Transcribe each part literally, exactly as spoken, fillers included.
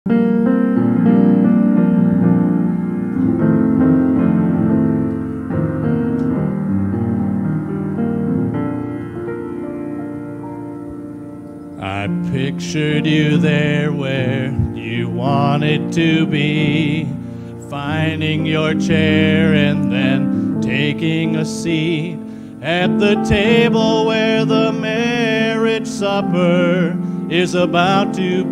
I pictured you there where you wanted to be, finding your chair and then taking a seat at the table where the marriage supper is about to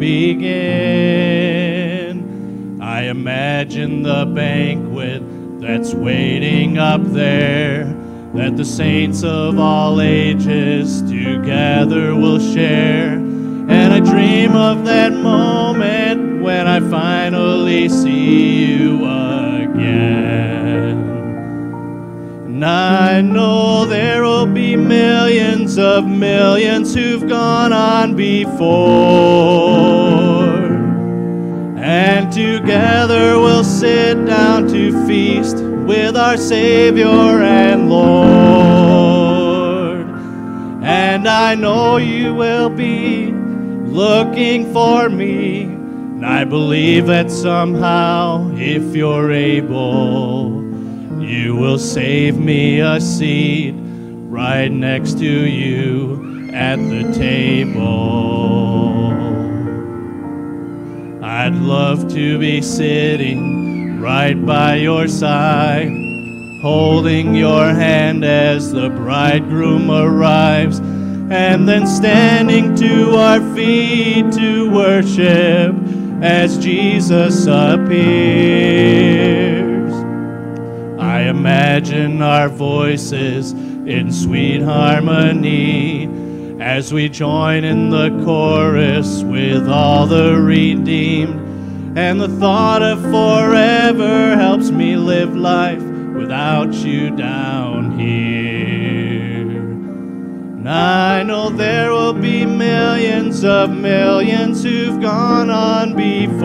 begin. I imagine the banquet that's waiting up there, that the saints of all ages together will share. And I dream of that moment when I finally see you again. And I know there will be millions of millions who've gone on before, and together we'll sit down to feast with our Savior and Lord. And I know you will be looking for me, and I believe that somehow, if you're able, you will save me a seat right next to you at the table. I'd love to be sitting right by your side, holding your hand as the bridegroom arrives, and then standing to our feet to worship as Jesus appears. I imagine our voices in sweet harmony as we join in the chorus with all the redeemed, and the thought of forever helps me live life without you down here. And I know there will be millions of millions who've gone on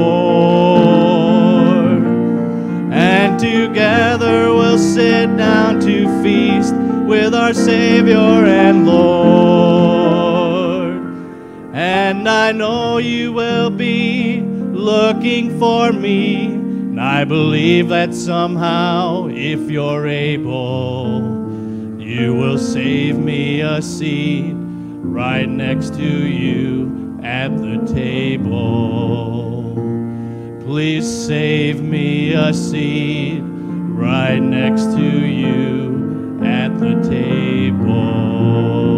before, and together we'll sit down to feast with our Savior and Lord. And I know you will be looking for me, and I believe that somehow, if you're able, you will save me a seat right next to you at the table. Please save me a seat right next to you at the table.